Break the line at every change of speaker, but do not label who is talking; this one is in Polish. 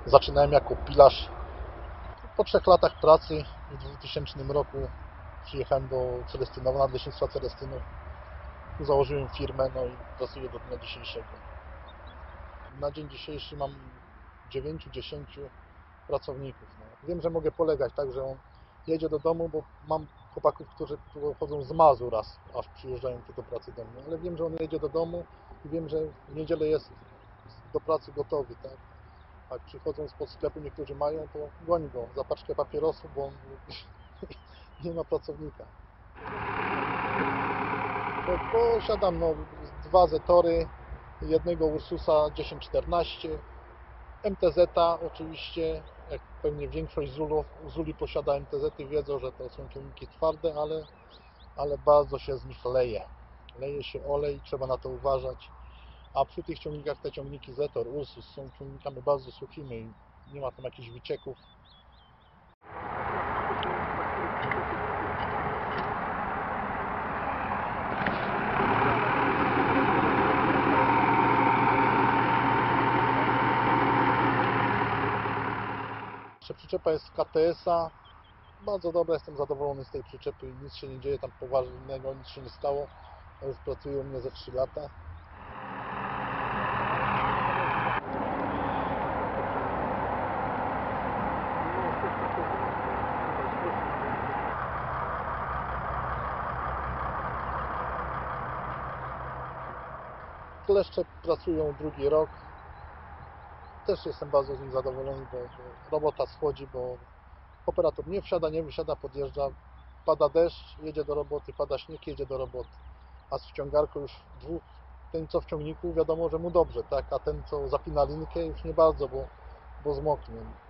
Zaczynałem jako pilarz. Po 3 latach pracy w 2000 roku przyjechałem do Celestynowa, Nadleśnictwa Celestynów. Założyłem firmę, no i pracuję do dnia dzisiejszego. Na dzień dzisiejszy mam 9-10 pracowników. No. Wiem, że mogę polegać tak, że on jedzie do domu, bo mam chłopaków, którzy pochodzą z Mazur, aż przyjeżdżają tu do pracy do mnie, ale wiem, że on jedzie do domu i wiem, że w niedzielę jest do pracy gotowy, tak? Jak przychodzą spod sklepu, niektórzy mają, to goni go za paczkę papierosów, bo on nie ma pracownika. Posiadam 2 Zetory, jednego Ursusa 1014, MTZ oczywiście, jak pewnie większość Zuli posiada MTZ-y, wiedzą, że to są ciągniki twarde, ale bardzo się z nich leje. Leje się olej, trzeba na to uważać. A przy tych ciągnikach, te ciągniki Zetor, Ursus są ciągnikami bardzo suchymi i nie ma tam jakichś wycieków. Przyczepa jest z KTS-a. Bardzo dobra, jestem zadowolony z tej przyczepy. Nic się nie dzieje tam poważnego, nic się nie stało. Ja już pracuję u mnie ze 3 lata. Kleszcze pracują 2. rok. Też jestem bardzo z nich zadowolony, bo robota schodzi, bo operator nie wsiada, nie wysiada, podjeżdża, pada deszcz, jedzie do roboty, pada śnieg, jedzie do roboty. A z wciągarką już ten co w ciągniku wiadomo, że mu dobrze, tak? A ten co zapina linkę już nie bardzo, bo zmoknie.